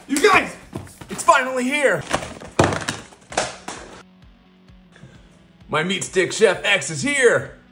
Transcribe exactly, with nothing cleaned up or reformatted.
You guys, it's finally here. My MeatStick Chef X is here.